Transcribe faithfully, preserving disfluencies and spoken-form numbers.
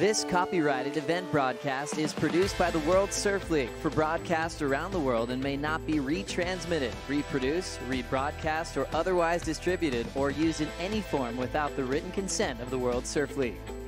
This copyrighted event broadcast is produced by the World Surf League for broadcast around the world and may not be retransmitted, reproduced, rebroadcast, or otherwise distributed or used in any form without the written consent of the World Surf League.